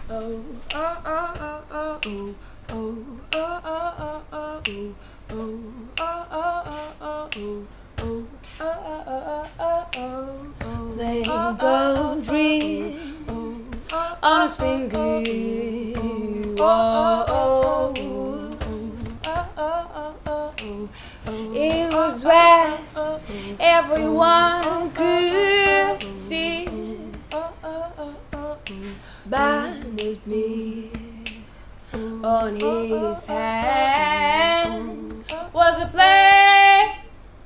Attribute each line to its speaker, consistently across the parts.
Speaker 1: oh, oh, oh, oh, oh, oh, oh, oh, oh, oh, oh,
Speaker 2: Playing gold ring on his finger. It was where everyone could see. Banded me on his hand was a plain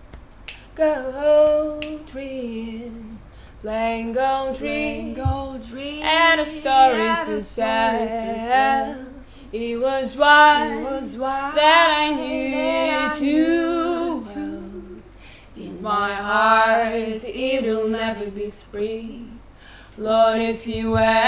Speaker 2: gold ring, plain gold ring, and a story to tell. It was why that I knew too well. In my heart, it will never be free. Lord, as He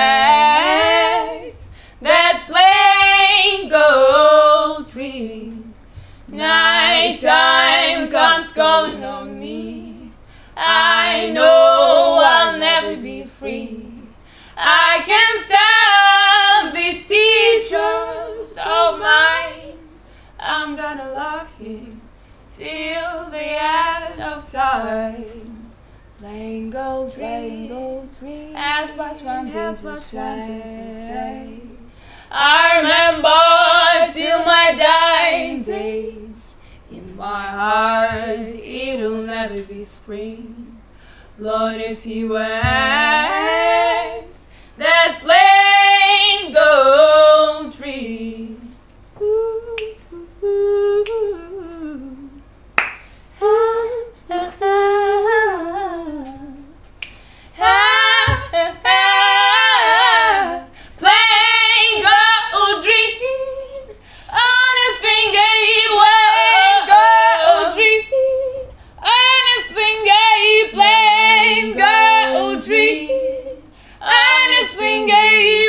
Speaker 2: wears that plain gold ring, nighttime comes calling on me. I know I'll never be free. I can't stand these teachers of mine. I'm gonna love Him till the end of time. Plain gold ring, as much one thing to say. I remember till my dying days. In my heart, it'll never be spring. Lord, as He wears that plain gold ring.
Speaker 1: And his finger